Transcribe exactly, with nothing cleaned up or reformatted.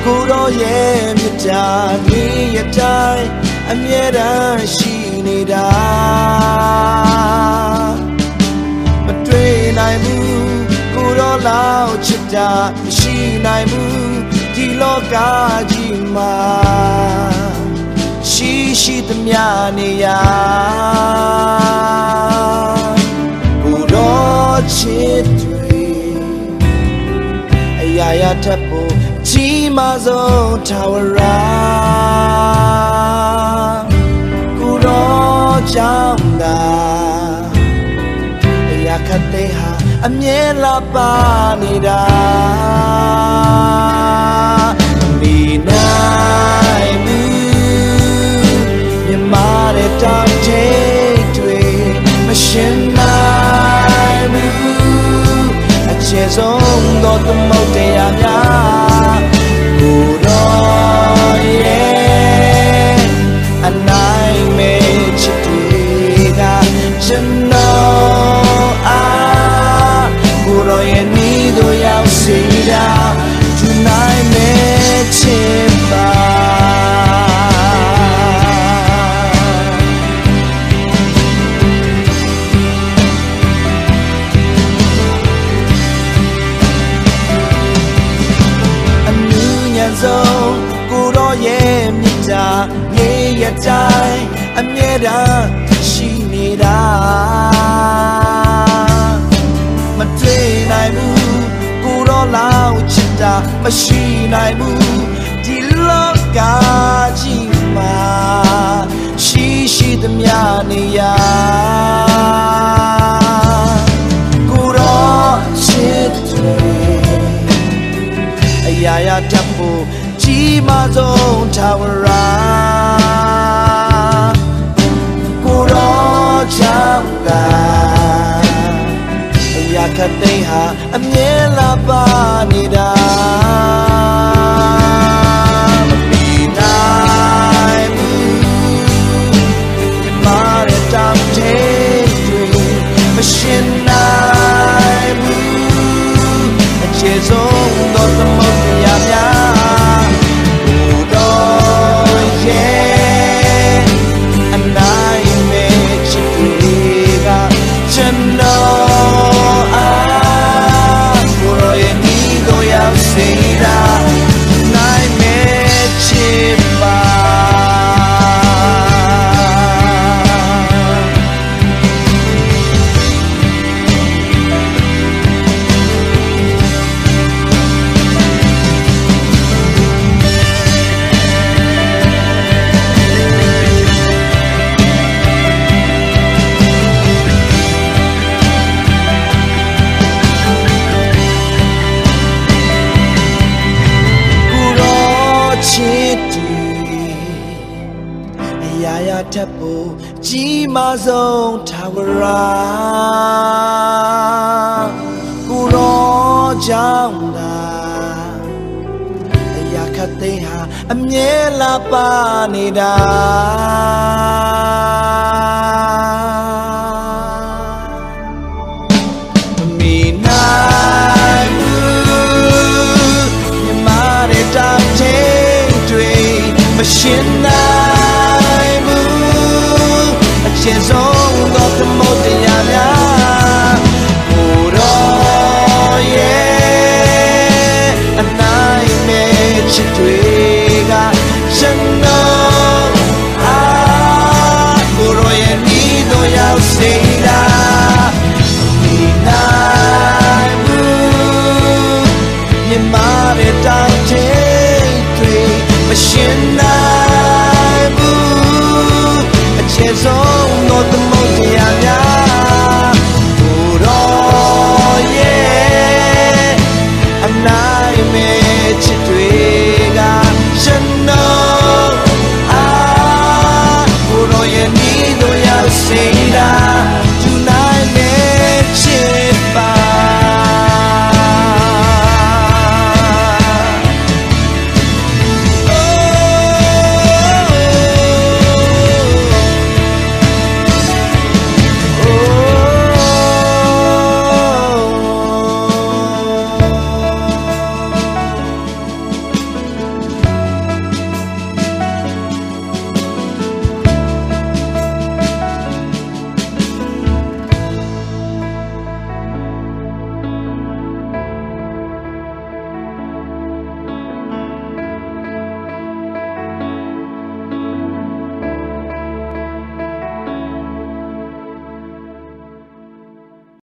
ကိုတော့ရဲ့မြတ်တာနေရတိုင်းအမြဲတမ်းရှိနေတာမတွေ့နိုင်ဘူးကိုတော့လောက်ချစ်တာမရှိနိုင်ဘူးဒီလောကကြီးမှာရှိရှိသမျှနေရကိုတော့ချစ်တွေအရာရာထပ်ဖို့ကြီးမားဆုံးထာဝရကိုတော့ကြောင့်သာအရာခတ်တဲ့ဟာအမြဲလာပါနေတာမီနိုင်ဘူးမြမတဲ့တောင်ထိပ်တွေမရှင်နိုင်ဘူးအချေဆုံးသောသမုဒ္ဒရာများကိုတော့ရဲ့အနိုင်မဲ့ချစ်တွေကကျွန်တော်အားကိုတော့ရဲ့နီးတို့ရောက်စီတာသူနိုင်မဲ့ချစ်ပါဆုံးကိုတော့ရဲ့မြတ်တာနေရတိုင်းအမြဲတမ်းရှိနေတာမတွေ့နိုင်ဘူးကိုတော့လောက်ချစ်တာမရှိနိုင်ဘူးဒီလောကကြီးမှာရှိရှိသမျှနေရကိုတော့ချစ်တယ်အရာရာတတ်ဖို့ကြီးမားဆုံးထာဝရကိုတော့ချမ်းသာအရာခတ်တဲ့ဟာအမြဲလာပါနေတာမပြီးနိုင်ဘူးမာရတောင်တဲ့တွေမရှင်နိုင်ဘူးအချေဆုံးတော့သမုဒ္ဒရာများကိုတော့ရဲ့အနိုင်မဲ့ချစ်တွေကကျွန်တော်အားကိုတော့ရဲ့ဒီတော့ရောက်စေတာနိုင်မဲ့ချစ်ပါထပ်ဖို့ကြီးမားဆုံးထာဝရကိုရောကြောင့်သာအရာခတ်တဲ့ဟာအမြဲလာပါနေတာမမီနိုင်ဘူးမြမတဲ့တောင်ထိပ်တွေမရှင်နိုင်အချင်ဆုံးသောသမုဒ္ဒရာများကိုတော့ရဲ့အနိုင်မဲ့ချစ်တွေကကျွန်တော်အားကိုတော့ရဲ့နီးတို့ရောက်စေတာဒီနိုင်ဘူးမြမတဲ့တောင်ထိပ်တွေမရှင်